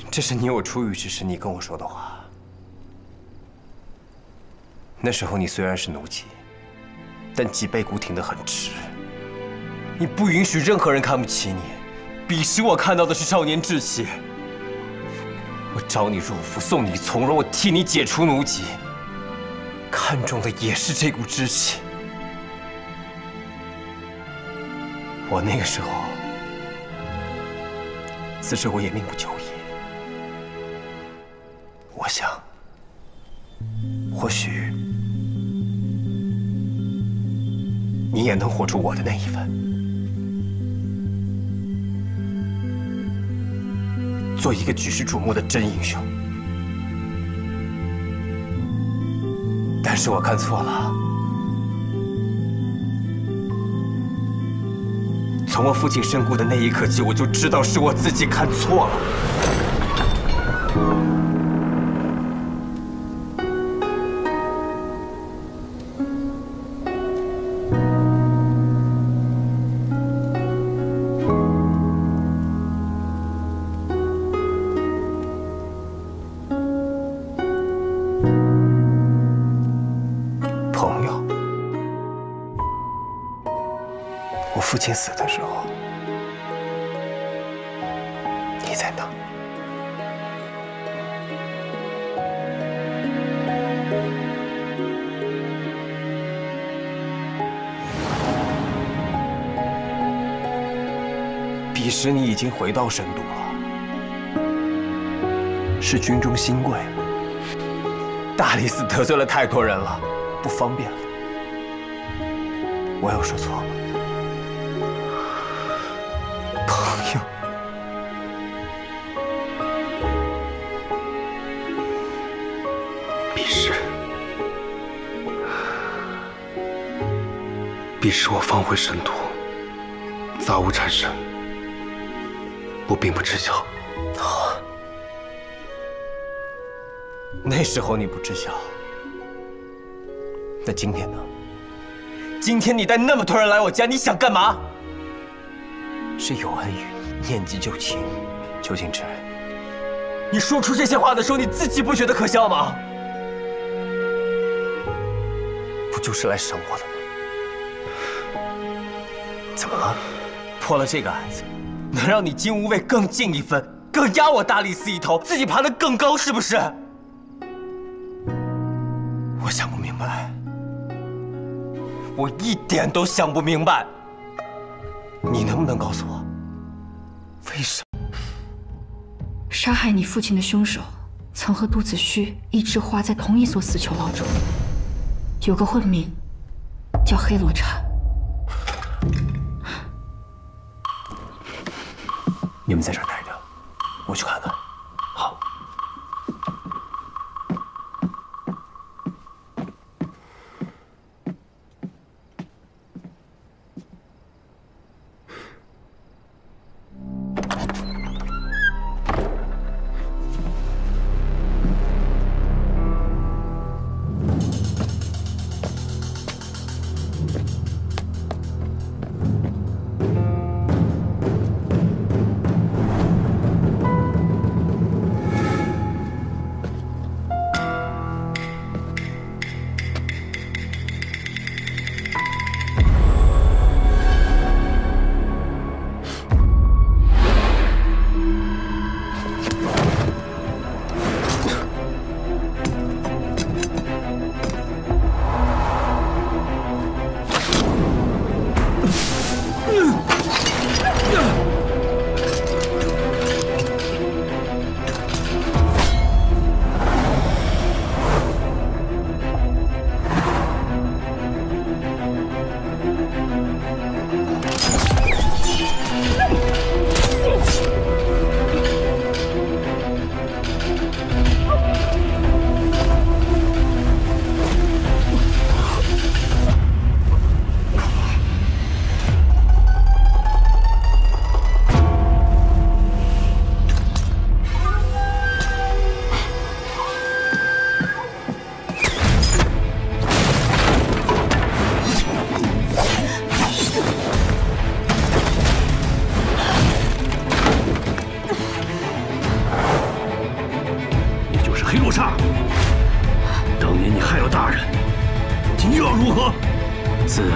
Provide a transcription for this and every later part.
这是你我初遇之时你跟我说的话。那时候你虽然是奴籍，但脊背骨挺得很直。你不允许任何人看不起你，彼时我看到的是少年志气。我招你入府，送你从容，我替你解除奴籍，看重的也是这股志气。我那个时候，此时我也命不久矣。我想，或许你也能活出我的那一份，做一个举世瞩目的真英雄。但是我看错了。从我父亲身故的那一刻起，我就知道是我自己看错了。朋友，我父亲死的时候，你在哪？彼时你已经回到神都了，是军中新贵。大理寺得罪了太多人了，不方便了。我有说错吗？朋友， 彼时我方回神都，杂物缠身，我并不知晓。 好，那时候你不知晓，那今天呢？今天你带那么多人来我家，你想干嘛？是有恩于你，念及旧情。邱景之，你说出这些话的时候，你自己不觉得可笑吗？不就是来审我的吗？怎么了？破了这个案子，能让你金吾卫更进一分，更压我大理寺一头，自己爬得更高，是不是？我想不明白，我一点都想不明白。你能不能告诉我，为什么？ 杀害你父亲的凶手曾和杜子虚、易之花在同一所死囚牢中，有个混名叫黑罗刹。 你们在这儿待着，我去看看。好。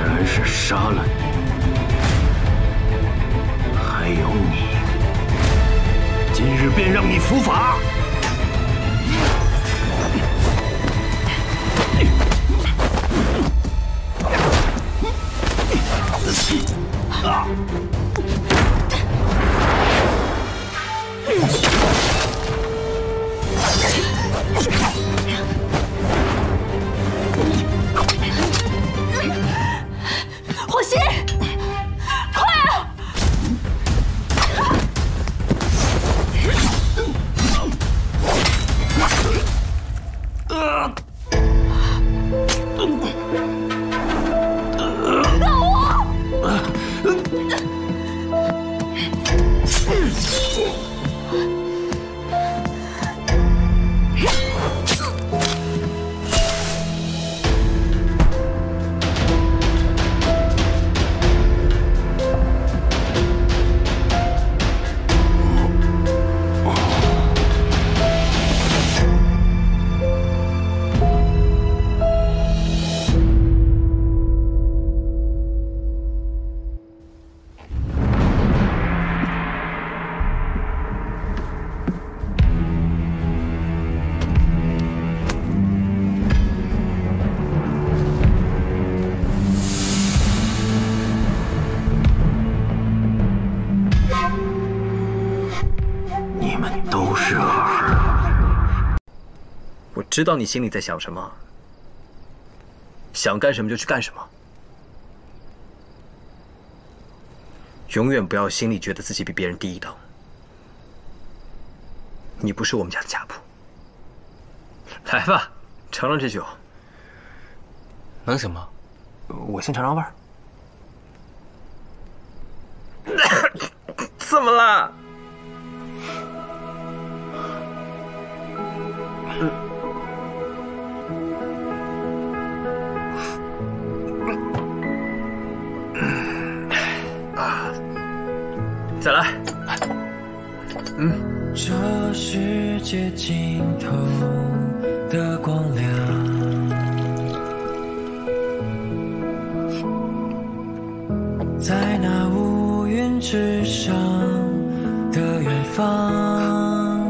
然是杀了你，还有你，今日便让你伏法。 火星，快啊！让我！ 你们都是儿。 我知道你心里在想什么，想干什么就去干什么，永远不要心里觉得自己比别人低一等。你不是我们家的家仆，来吧，尝尝这酒。 能行吗？我先尝尝味儿。 怎么了？再来。 这世界尽头的光亮，在那乌云之上的远方，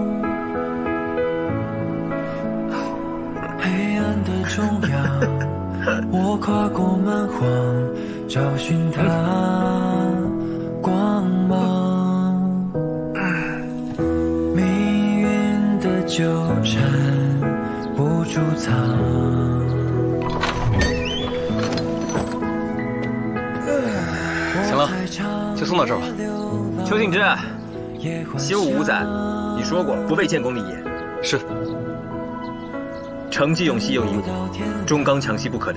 黑暗的中央，我跨过蛮荒，找寻它光芒。命运的纠缠不住藏， 行了，就送到这儿吧。 邱敬之，习武5载，你说过不背建功立业。 是。 成绩永熙有一武，忠刚强西不可离。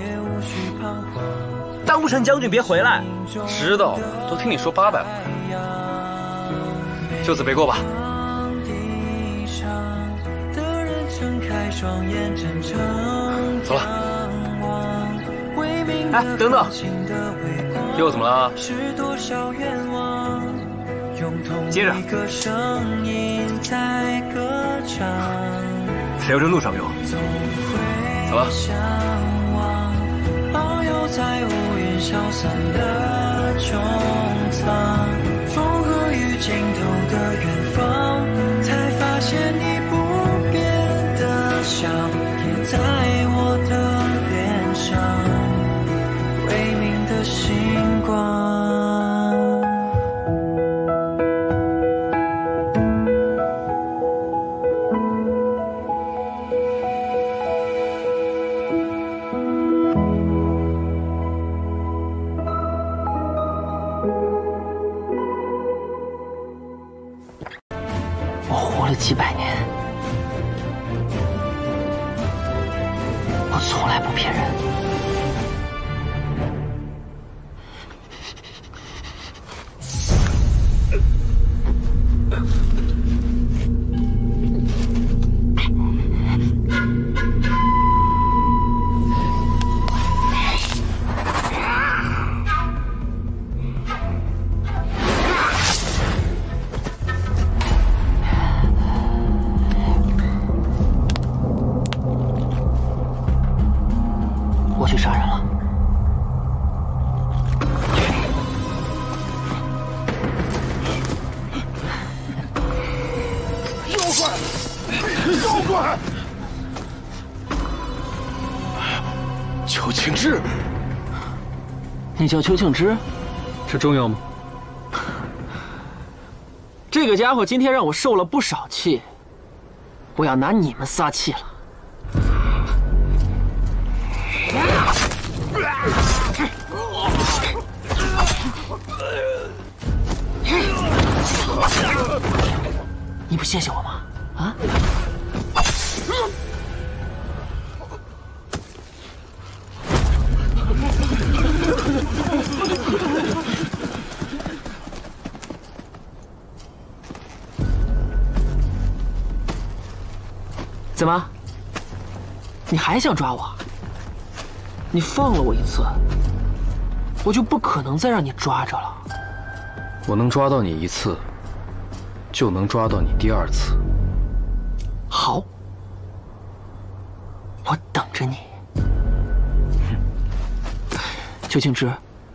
当不成将军别回来。 知道了，都听你说800回。就此别过吧。走了。 哎，等等， 又怎么了？ 接着，留着路上用。 走了。 在乌云消散的穹苍，风和雨尽头的远方，才发现你不变的笑也在我的脸上，微明的星光。 几百年，我从来不骗人。 庆之， 你叫邱庆之？ 这重要吗？ 这个家伙今天让我受了不少气，我要拿你们撒气了。你不谢谢我吗？啊？怎么？你还想抓我？你放了我一次，我就不可能再让你抓着了。 我能抓到你一次，就能抓到你第二次。 好，我等着你。邱庆之，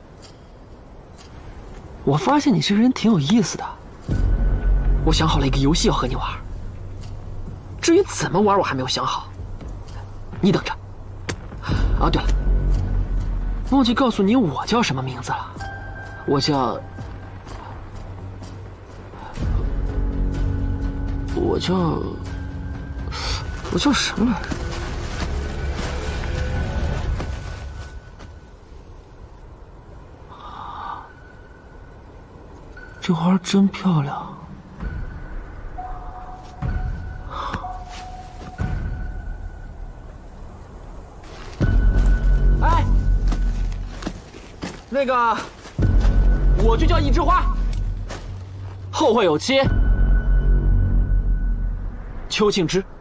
我发现你这个人挺有意思的。我想好了一个游戏要和你玩，至于怎么玩我还没有想好，你等着。啊，对了，忘记告诉你我叫什么名字了，我叫什么来着？这花真漂亮。哎，那个，我就叫一枝花，后会有期。邱庆之。